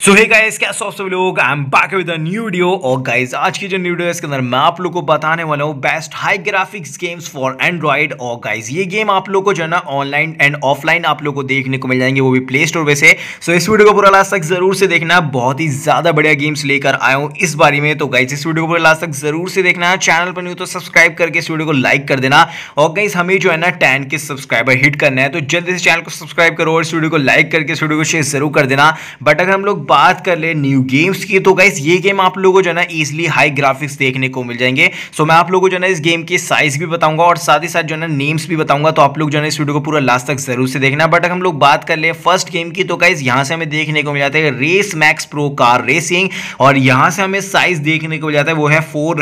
सो hey guys, कैसे हो सब लोग। I am back with a new video. और गाइस आज की जो न्यू वीडियो है इसके अंदर मैं आप लोगों को बताने वाला हूँ best high graphics games for Android. और गाइस ये गेम आप लोगों को जो है ना ऑनलाइन एंड ऑफलाइन आप लोगों को देखने को मिल जाएंगे, वो भी प्ले स्टोर पे से। सो इस वीडियो को पूरा लास्ट तक जरूर से देखना, बहुत ही ज्यादा बढ़िया गेम्स लेकर आया हूँ इस बारी में। तो गाइस इस वीडियो को पूरा लास्ट तक जरूर से देखना, चैनल पर नहीं हो तो सब्सक्राइब करके इस वीडियो को लाइक कर देना। और गाइस हमें जो है ना 10 के सब्सक्राइबर हिट करना है, तो जल्दी से चैनल को सब्सक्राइब करो और इस वीडियो को लाइक करके इस वीडियो को शेयर जरूर कर देना। बट अगर हम लोग बात कर ले न्यू गेम्स की, तो गाइस ये गेम आप लोगों को जो है ना इजीली हाई ग्राफिक्स देखने को मिल जाएंगे। सो मैं आप लोगों को जो है ना इस गेम की साइज भी बताऊंगा और साथ ही साथ जो है ना नेम्स भी बताऊंगा, तो आप लोग जो है ना इस वीडियो को पूरा लास्ट तक जरूर से देखना। बट अगर हम लोग बात कर ले फर्स्ट गेम की, तो गाइस यहां से हमें देखने को मिल जाता है Race Max Pro car racing, और यहां से हमें साइज देखने को मिल जाता है वो है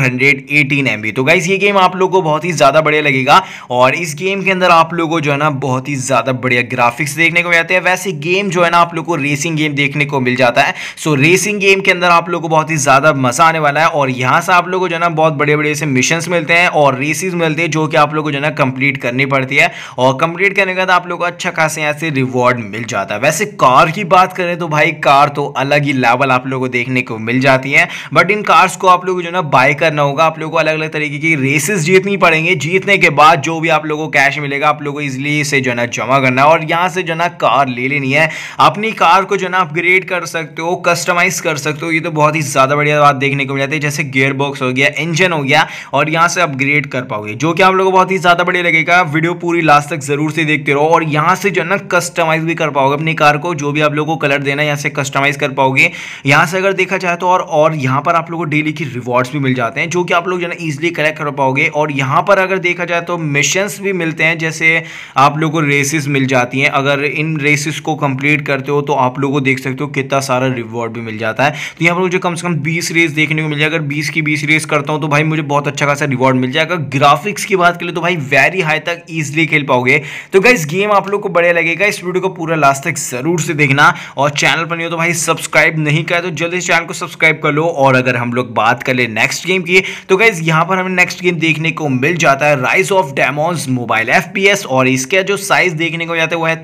418 MB। तो गाइस ये गेम आप लोगों को बहुत ही ज्यादा बढ़िया लगेगा और इस गेम के अंदर आप लोगों को जो है ना बहुत ही ज्यादा बढ़िया ग्राफिक्स देखने को मिल जाते हैं। वैसे गेम जो है ना आप लोग को रेसिंग गेम देखने को मिल जाता है। सो रेसिंग गेम के अंदर आप लोगों को बहुत ही ज्यादा मजा आने वाला है और यहां से आप लोगों को जो है ना बहुत बड़े बड़े से मिशंस मिलते हैं और रेसेस मिलते हैं, जो कि आप लोगों को जो है ना कंप्लीट करनी पड़ती है। और कंप्लीट करने के बाद आप लोगों को अच्छा खासा यहाँ से रिवॉर्ड मिल जाता है। वैसे कार की बात करें तो भाई कार तो अलग ही लेवल आप लोगों को देखने को मिल जाती है। बट इन कार्स को आप लोगों को जो है ना बाय करना होगा, आप लोगों को अलग अलग तरीके की रेसेस जीतनी पड़ेंगे। जीतने के बाद जो भी आप लोगों को कैश मिलेगा आप लोगों को इजिली इसे जो है ना जमा करना है और यहाँ से जो है ना कार ले लेनी है। अपनी कार को जो है ना अपग्रेड कर सकते हो, कस्टमाइज कर सकते हो। ये तो बहुत ही ज्यादा बढ़िया बात देखने को मिल जाती है, जैसे गियर बॉक्स हो गया, इंजन हो गया, और यहाँ से अपग्रेड कर पाओगे, जो कि आप लोगों को बहुत ही ज्यादा बढ़िया लगेगा। वीडियो पूरी लास्ट तक जरूर से देखते रहो और यहाँ से जो है ना कस्टमाइज भी कर पाओगे अपनी कार को, जो भी आप लोगों को कलर देना है यहाँ से कस्टमाइज कर पाओगे। यहाँ से अगर देखा जाए तो और यहाँ पर आप लोगों को डेली की रिवॉर्ड्स भी मिल जाते हैं, जो कि आप लोग जो है ना इजिली कलेक्ट कर पाओगे। और यहाँ पर अगर देखा जाए तो मिशंस भी मिलते हैं, जैसे आप लोगों को रेसेस मिल जाती हैं। अगर इन रेसेस को कंप्लीट करते हो तो आप लोगों को देख सकते हो कितना सारा रिवॉर्ड भी मिल जाता है। तो यहाँ पर मुझे कम से कम 20 रेस देखने को मिल जाएगा। अगर 20 की 20 रेस करता हूँ तो भाई मुझे बहुत अच्छा खासा रिवॉर्ड मिल जाएगा। ग्राफिक्स की बात करें तो भाई वेरी हाई तक इजीली खेल पाओगे। तो गाइस गेम आप लोग को बढ़िया लगेगा, इस वीडियो को पूरा लास्ट तक जरूर से देखना। और चैनल पर नहीं हो तो भाई सब्सक्राइब नहीं किया तो जल्दी से चैनल को सब्सक्राइब कर लो। और अगर हम लोग बात कर ले नेक्स्ट गेम की, तो गाइस यहाँ पर हमें नेक्स्ट गेम देखने को मिल जाता है Rise of Demons mobile FPS, और इसका जो साइज देखने को मिल जाता है वो है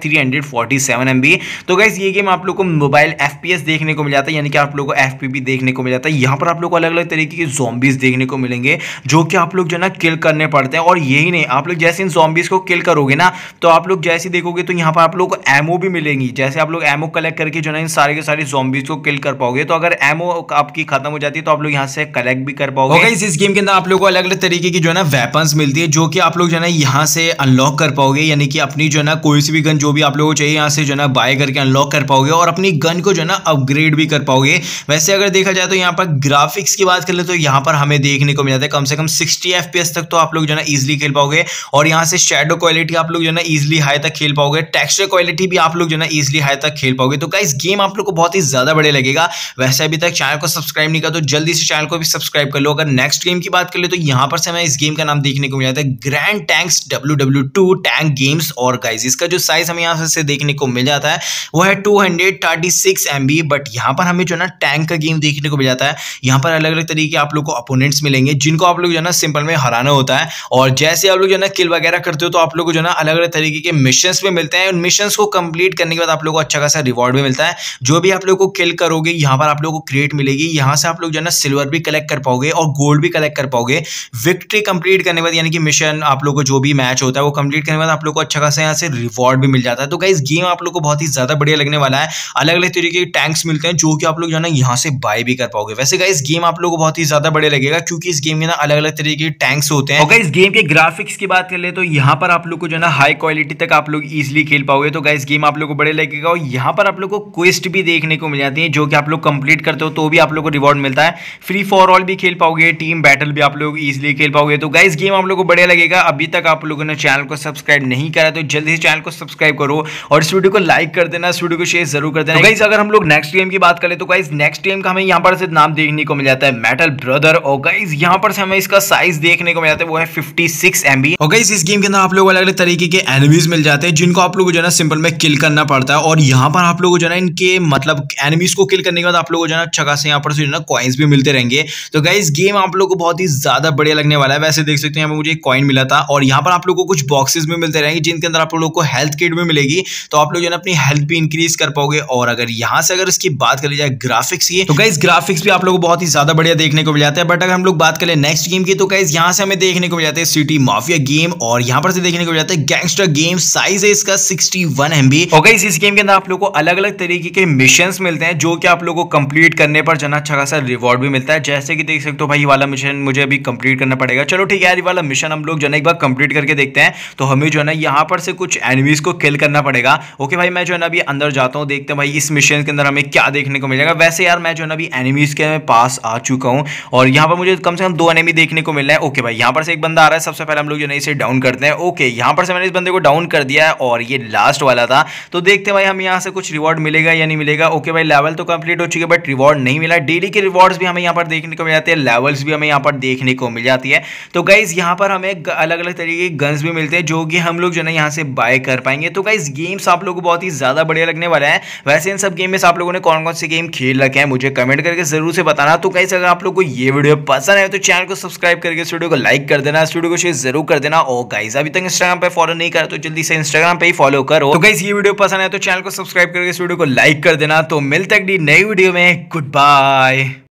347 MB। तो गाइस ये गेम आप लोग को मोबाइल FPS देखने को मिल जाता है, यानी कि आप लोग को FPV देखने को मिल जाता है। यहाँ पर आप लोग को अलग अलग तरीके के ज़ॉम्बीज देखने को मिलेंगे, जो कि आप लोग जो है ना किल करने पड़ते हैं। और यही नहीं, आप लोग जैसे इन ज़ॉम्बीज को किल करोगे ना, तो आप लोग जैसे देखोगे तो यहाँ पर आप लोग को एमओ भी मिलेंगी। जैसे आप लोग एमओ कलेक्ट करके जो है इन सारे के सारे ज़ॉम्बीज को किल कर पाओगे, तो अगर एमओ आपकी खत्म हो जाती है तो आप लोग यहाँ से कलेक्ट भी कर पाओगे। गाइस इस गेम के अंदर आप लोग को अलग अलग तरीके की जो है ना वेपन्स मिलती है, जो कि आप लोग जो है ना यहाँ से अनलॉक कर पाओगे, यानी कि अपनी जो है ना कोई सी भी गन जो भी आप लोगों को चाहिए यहाँ से जो है ना बाय करके अनलॉक कर पाओगे और अपनी गन को जो है ना अपग्रेड भी कर पाओगे। वैसे अगर देखा जाए तो यहाँ पर ग्राफिक्स की बात कर ले तो यहाँ पर हमें देखने को मिल जाता है कम से कम 60 FPS तक तो आप लोग जो है ना इजीली खेल पाओगे। और यहाँ से शैडो क्वालिटी आप लोग जो है ना इजीली हाई तक खेल पाओगे, टेक्सचर क्वालिटी भी आप लोग जो है ना इजीली हाई तक खेल पाओगे। तो गाइस गेम आप लोग को बहुत ही ज्यादा बढ़िया लगेगा। वैसे अभी तक चैनल को सब्सक्राइब नहीं किया तो जल्दी से चैनल को भी सब्सक्राइब कर लो। अगर नेक्स्ट गेम की बात कर ले तो यहाँ पर से हमें इस गेम का नाम देखने को मिल जाता है Grand Tanks WW2 tank games. और गाइस इसका जो साइज हमें यहाँ से देखने को मिल जाता है वो है 236 MB। बट यहाँ पर हमें जो है ना टैंक का गेम देखने को मिल जाता है। यहाँ पर अलग अलग तरीके आप लोग को अपोनेंट्स मिलेंगे, जिनको आप लोग जो है ना सिंपल में हराना होता है। और जैसे आप लोग जो है ना किल वगैरह करते हो तो आप लोग को जो है ना अलग अलग तरीके के मिशंस भी मिलते हैं। उन मिशंस को कंप्लीट करने के बाद आप लोग को अच्छा खासा रिवॉर्ड भी मिलता है। जो भी आप लोग को किल करोगे यहाँ पर आप लोग को क्रेट मिलेगी, यहाँ से आप लोग जो है ना सिल्वर भी कलेक्ट कर पाओगे और गोल्ड भी कलेक्ट कर पाओगे। विक्ट्री कंप्लीट करने के बाद, यानी कि मिशन आप लोग को जो भी मैच होता है वो कंप्लीट करने के बाद आप लोग को अच्छा खासा यहाँ से रिवॉर्ड भी मिल जाता है। तो गाइस गेम आप लोग को बहुत ही ज्यादा बढ़िया लगने वाला है। अलग अलग तरीके के टैंक्स मिलते हैं, जो कि आप लोग जो है ना यहाँ से बाय भी कर पाओगे। वैसे गाइस गेम आप लोग को बहुत ही ज्यादा बढ़िया लगेगा, क्योंकि इस गेम में ना अलग अलग तरीके के टैंक्स होते हैं। और गाइस गेम के ग्राफिक्स की बात कर ले तो यहाँ पर आप लोग को जो है ना हाई क्वालिटी तक आप लोग इजीली खेल पाओगे। तो गाइस गेम आप लोग को बढ़िया लगेगा। और यहाँ पर आप लोग को क्वेस्ट भी देखने को मिल जाती है, जो कि आप लोग कंप्लीट करते हो तो भी आप लोग को रिवॉर्ड मिलता है। फ्री फॉर ऑल भी खेल पाओगे, टीम बैटल भी आप लोग इजीली खेल पाओगे। तो गाइस गेम आप लोग को बढ़िया लगेगा। अभी तक आप लोगों ने चैनल को सब्सक्राइब नहीं करा तो जल्दी से चैनल को सब्सक्राइब करो और इस वीडियो को लाइक कर देना, इस वीडियो को शेयर जरूर कर देना। गाइस अगर हम लोग नेक्स्ट गेम की बात करें तो गाइस नेक्स्ट गेम का हमें यहाँ पर से नाम देखने को मिल जाता है मेटल ब्रदर। और गाइस यहाँ पर से हमें इसका साइज देखने को मिल जाता है वो है 56 MB। और गाइस इस गेम के अंदर आप लोग अलग अलग तरीके के एनिमीज मिल जाते हैं, जिनको आप लोगों को जो है ना सिंपल में किल करना पड़ता है। और यहाँ पर आप लोगों को जो है ना इनके मतलब एनिमीज को किल करने के बाद आप लोगों को जो है ना अच्छा खासा यहाँ पर से जो है ना कॉइन्स भी मिलते रहेंगे। तो गाइस गेम आप लोग को बहुत ही ज्यादा बढ़िया लगने वाला है। वैसे देख सकते हैं यहाँ पर मुझे एक कॉइन मिला था और यहाँ पर आप लोग को कुछ बॉक्सेस भी मिलते रहेंगे, जिनके अंदर आप लोग को हेल्थ किट भी मिलेगी। तो आप लोग जो है ना अपनी हेल्थ भी इंक्रीज कर पाओगे। और अगर यहाँ से अगर अगर इसकी बात कर ली जाए ग्राफिक्स की, तो गाइस ग्राफिक्स भी आप लोगों को बहुत ही ज्यादा बढ़िया देखने को मिल जाता है। बट अगर हम लोग बात करें नेक्स्ट गेम की, तो गाइस यहाँ से हमें देखने को मिल जाता है सिटी माफिया गेम, और यहाँ पर से देखने को मिल जाता है गैंगस्टर गेम। साइज है इसका 61 MB। और गाइस इस गेम के अंदर आप लोग को अलग अलग तरीके के मिशंस मिलते हैं, जो कि आप लोगों को कंप्लीट करने पर जना अच्छा खासा रिवॉर्ड भी मिलता है। जैसे कि देख सकते हो भाई, ये वाला मिशन मुझे अभी कंप्लीट करना पड़ेगा। चलो ठीक है यार, ये वाला मिशन हम लोग जो है एक बार कंप्लीट करके देखते हैं। तो हमें जो है ना यहाँ पर से कुछ एनिमीज को किल करना पड़ेगा। ओके भाई, मैं जो है ना अभी अंदर जाता हूँ, देखते हैं भाई इस मिशन के अंदर हमें क्या देखने को मिलेगा। वैसे यार मैं जो है ना अभी एनिमीज के पास आ चुका हूँ, और यहाँ पर मुझे कम से कम 2 एनिमी देखने को मिल रहा है। ओके भाई, यहाँ पर से एक बंदा आ रहा है। सबसे पहले हम लोग जो है इसे डाउन करते हैं। ओके, यहाँ पर से मैंने इस बंदे को डाउन कर दिया है, और ये लास्ट वाला था। तो देखते हैं भाई हम यहाँ से कुछ रिवॉर्ड मिलेगा या नहीं मिलेगा। ओके भाई, लेवल तो कंप्लीट हो चुके हैं, बट रिवॉर्ड नहीं मिला। डेली के रिवॉर्ड्स भी हमें यहाँ पर देखने को मिल जाते हैं, लेवल्स भी हमें यहाँ पर देखने को मिल जाती है। तो गाइज यहाँ पर हमें अलग अलग तरीके के गन्स भी मिलते हैं, जो कि हम लोग जो है यहाँ से बाय कर पाएंगे। तो गाइज गेम्स आप लोगों को बहुत ही ज्यादा बढ़िया लगने वाला है। वैसे इन सब गेम में आप लोगों ने कौन कौन से गेम खेल रखे हैं मुझे कमेंट करके जरूर से बताना। तो गाइज अगर आप लोग को ये वीडियो पसंद है तो चैनल को सब्सक्राइब करके इस वीडियो को लाइक कर देना, इस वीडियो को शेयर जरूर कर देना। और गाइज अभी तक इंस्टाग्राम पे फॉलो नहीं करा तो जल्दी से इंस्टाग्राम पे ही फॉलो करो। तो गाइज ये वीडियो पसंद है तो चैनल को सब्सक्राइब करके इस वीडियो को लाइक कर देना। तो मिलते हैं अगली नई वीडियो में। Good bye.